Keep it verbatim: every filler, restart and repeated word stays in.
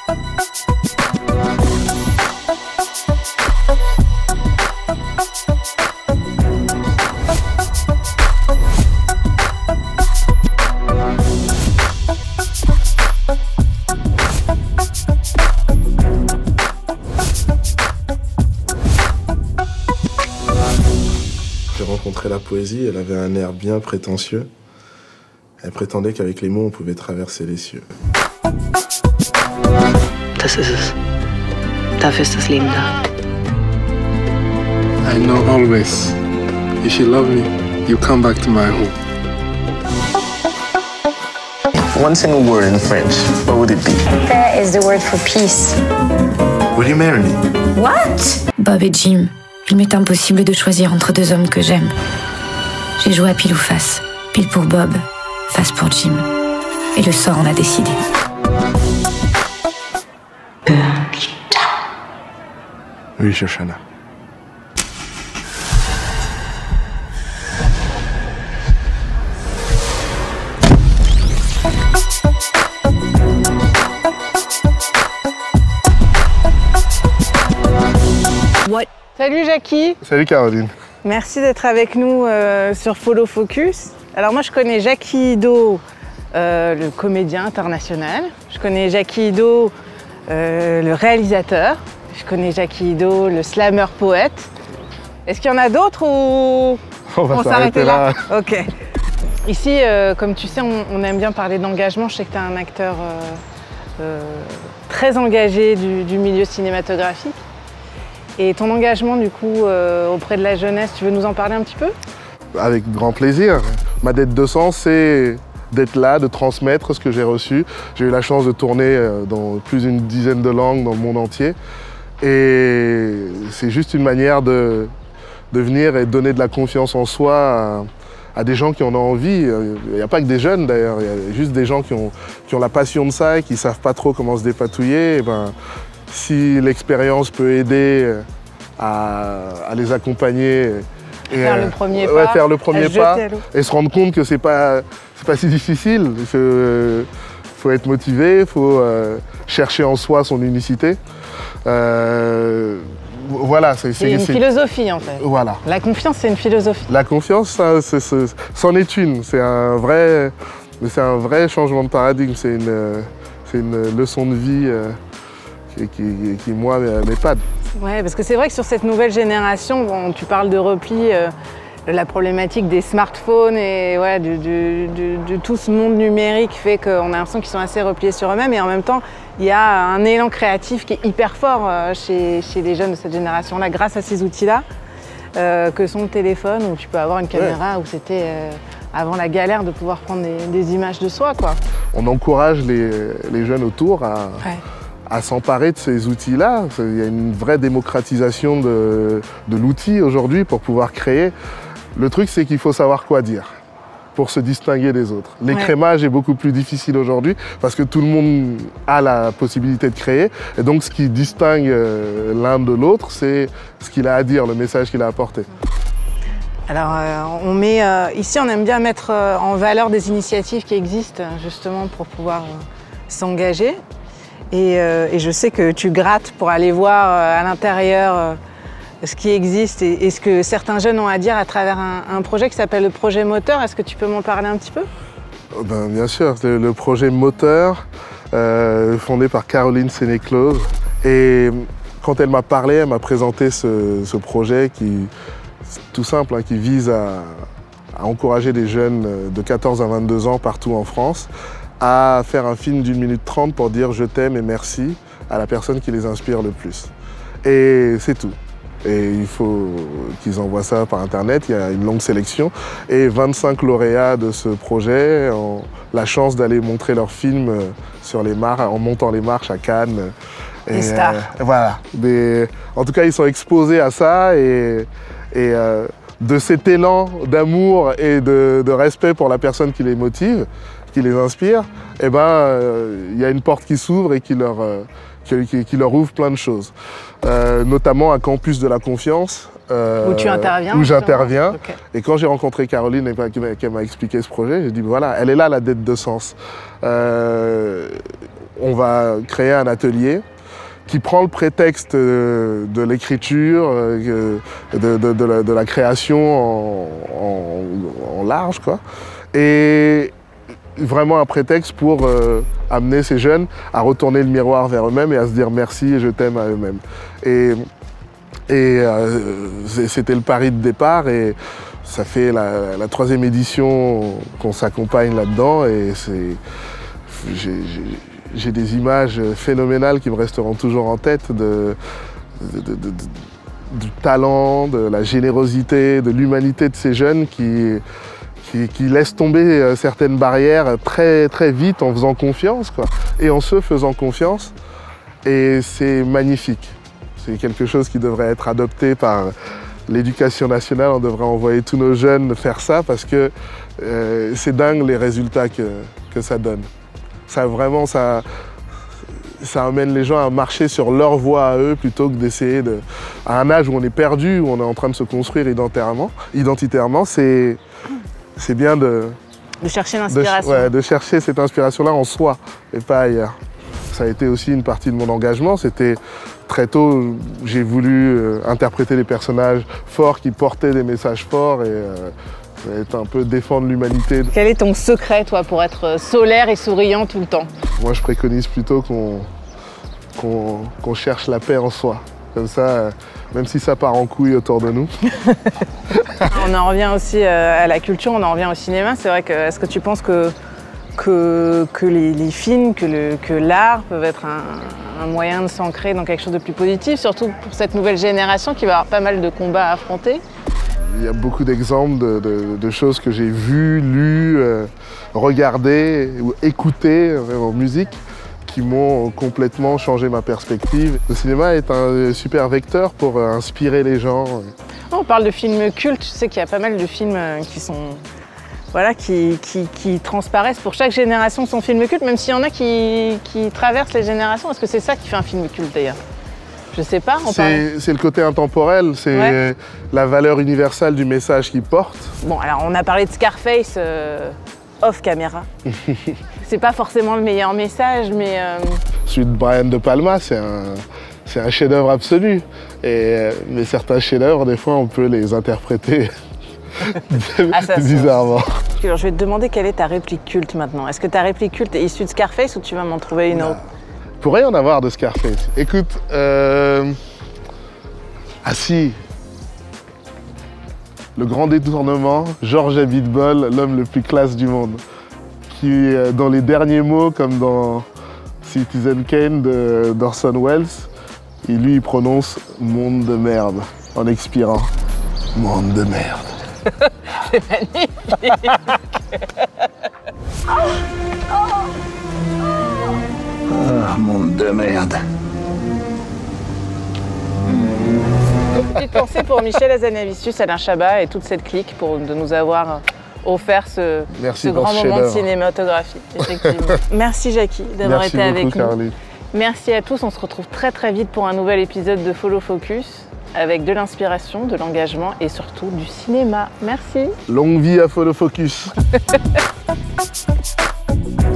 J'ai rencontré la poésie, elle avait un air bien prétentieux. Elle prétendait qu'avec les mots, on pouvait traverser les cieux. Das ist es. Dafür ist das Leben da. I know always, if you love me, you come back to my home. One single word in French, what would it be? That is the word for peace. Will you marry me? What? Bob et Jim, il m'est impossible de choisir entre deux hommes que j'aime. J'ai joué à pile ou face. Pile pour Bob, face pour Jim. Et le sort en a décidé. Oui, Shoshana. What? Salut Jackie. Salut Caroline. Merci d'être avec nous euh, sur Follow Focus. Alors moi je connais Jackie Ido, euh, le comédien international. Je connais Jackie Ido, euh, le réalisateur. Je connais Jackie Ido, le slammer poète. Est-ce qu'il y en a d'autres ou on va s'arrêter là, là Ok. Ici, euh, comme tu sais, on, on aime bien parler d'engagement. Je sais que tu es un acteur euh, euh, très engagé du, du milieu cinématographique. Et ton engagement, du coup, euh, auprès de la jeunesse, tu veux nous en parler un petit peu? Avec grand plaisir. Ma dette de sens, c'est d'être là, de transmettre ce que j'ai reçu. J'ai eu la chance de tourner dans plus d'une dizaine de langues dans le monde entier. Et c'est juste une manière de, de venir et donner de la confiance en soi à, à des gens qui en ont envie. Il n'y a pas que des jeunes d'ailleurs, il y a juste des gens qui ont, qui ont la passion de ça et qui ne savent pas trop comment se dépatouiller. Et ben, si l'expérience peut aider à, à les accompagner et faire euh, le premier ouais, pas, faire le premier pas et se rendre compte que c'est pas, c'est pas si difficile. Il faut, faut être motivé, il faut euh, chercher en soi son unicité. Euh, voilà, c'est une philosophie en fait. Voilà. La confiance, c'est une philosophie. La confiance, c'en est une. C'est un vrai, c'est un vrai changement de paradigme. C'est une, c'est une leçon de vie euh, qui, qui, qui, moi, m'épate. Ouais, parce que c'est vrai que sur cette nouvelle génération, bon, tu parles de repli, euh, la problématique des smartphones et ouais, de, de, de, de tout ce monde numérique fait qu'on a l'impression qu'ils sont assez repliés sur eux-mêmes et en même temps, il y a un élan créatif qui est hyper fort euh, chez, chez les jeunes de cette génération-là grâce à ces outils-là, euh, que sont le téléphone où tu peux avoir une caméra, ouais. Où c'était euh, avant la galère de pouvoir prendre des, des images de soi, quoi. On encourage les, les jeunes autour à... Ouais. à s'emparer de ces outils-là. Il y a une vraie démocratisation de, de l'outil aujourd'hui pour pouvoir créer. Le truc, c'est qu'il faut savoir quoi dire pour se distinguer des autres. L'écrémage ouais. est beaucoup plus difficile aujourd'hui parce que tout le monde a la possibilité de créer. Et donc, ce qui distingue l'un de l'autre, c'est ce qu'il a à dire, le message qu'il a apporté. Alors, euh, on met, euh, ici, on aime bien mettre euh, en valeur des initiatives qui existent justement pour pouvoir euh, s'engager. Et, euh, et je sais que tu grattes pour aller voir euh, à l'intérieur euh, ce qui existe et, et ce que certains jeunes ont à dire à travers un, un projet qui s'appelle le projet Moteur. Est-ce que tu peux m'en parler un petit peu? Ben, bien sûr, c'est le projet Moteur, euh, fondé par Caroline Sénéclose. Et quand elle m'a parlé, elle m'a présenté ce, ce projet qui, tout simple, hein, qui vise à, à encourager des jeunes de quatorze à vingt-deux ans partout en France à faire un film d'une minute trente pour dire je t'aime et merci à la personne qui les inspire le plus. Et c'est tout. Et il faut qu'ils envoient ça par internet, il y a une longue sélection. Et vingt-cinq lauréats de ce projet ont la chance d'aller montrer leur film sur les marches, en montant les marches à Cannes. Des stars. Euh, voilà. Des... En tout cas, ils sont exposés à ça et, et euh, de cet élan d'amour et de, de respect pour la personne qui les motive, qui les inspire, eh ben, euh, y a une porte qui s'ouvre et qui leur, euh, qui, qui leur ouvre plein de choses. Euh, notamment à Campus de la Confiance. Euh, où tu interviens Où j'interviens. Okay. Et quand j'ai rencontré Caroline et qu'elle m'a expliqué ce projet, j'ai dit voilà, elle est là la dette de sens. Euh, on va créer un atelier qui prend le prétexte de l'écriture, de, de, de, la, de la création en, en, en large, quoi. Et vraiment un prétexte pour euh, amener ces jeunes à retourner le miroir vers eux-mêmes et à se dire merci et je t'aime à eux-mêmes. Et, et euh, c'était le pari de départ et ça fait la, la troisième édition qu'on s'accompagne là-dedans et c'est... J'ai des images phénoménales qui me resteront toujours en tête de, de, de, de, de, du talent, de la générosité, de l'humanité de ces jeunes qui, qui, qui laissent tomber certaines barrières très, très vite en faisant confiance, quoi, et en se faisant confiance. Et c'est magnifique. C'est quelque chose qui devrait être adopté par l'éducation nationale. On devrait envoyer tous nos jeunes faire ça parce que euh, c'est dingue les résultats que, que ça donne. Ça vraiment, ça, ça amène les gens à marcher sur leur voie à eux plutôt que d'essayer de... À un âge où on est perdu, où on est en train de se construire identitairement, identitairement, c'est bien de... De chercher l'inspiration. De, ouais, de chercher cette inspiration-là en soi et pas ailleurs. Ça a été aussi une partie de mon engagement. C'était très tôt, j'ai voulu euh, interpréter des personnages forts qui portaient des messages forts et... Euh, être un peu défendre l'humanité. Quel est ton secret, toi, pour être solaire et souriant tout le temps? Moi, je préconise plutôt qu'on qu'on qu'on cherche la paix en soi. Comme ça, même si ça part en couille autour de nous. On en revient aussi à la culture, on en revient au cinéma. C'est vrai que, est-ce que tu penses que, que, que les, les films, que le, que l'art peuvent être un, un moyen de s'ancrer dans quelque chose de plus positif, surtout pour cette nouvelle génération qui va avoir pas mal de combats à affronter? Il y a beaucoup d'exemples de, de, de choses que j'ai vues, lues, euh, regardées ou écoutées euh, en musique qui m'ont complètement changé ma perspective. Le cinéma est un super vecteur pour euh, inspirer les gens. On parle de films cultes, tu sais qu'il y a pas mal de films qui sont... Voilà, qui, qui, qui transparaissent pour chaque génération son film culte, même s'il y en a qui, qui traversent les générations. Est-ce que c'est ça qui fait un film culte d'ailleurs? Je sais pas, on parle... C'est le côté intemporel, c'est ouais. La valeur universelle du message qu'il porte. Bon, alors on a parlé de Scarface euh, off caméra. C'est pas forcément le meilleur message, mais... Euh... Celui de Brian De Palma, c'est un, c'est un chef-d'œuvre absolu. Et, mais certains chefs-d'œuvre, des fois, on peut les interpréter ah, ça, bizarrement. Alors, je vais te demander quelle est ta réplique culte maintenant. Est-ce que ta réplique culte est issue de Scarface ou tu vas m'en trouver une autre? Il pourrait y en avoir de Scarface. Écoute, euh... ah si, le grand détournement, George Abitbol, l'homme le plus classe du monde, qui, dans les derniers mots, comme dans Citizen Kane de d'Orson Welles, il lui il prononce « monde de merde » en expirant. « Monde de merde ». C'est magnifique. Ah, monde de merde. Petite pensée pour Michel Hazanavicius, Alain Chabat et toute cette clique pour de nous avoir offert ce, ce grand moment de cinématographie. Effectivement. Merci Jackie d'avoir été beaucoup, avec nous. Caroline. Merci à tous, on se retrouve très très vite pour un nouvel épisode de Follow Focus avec de l'inspiration, de l'engagement et surtout du cinéma. Merci. Longue vie à Follow Focus.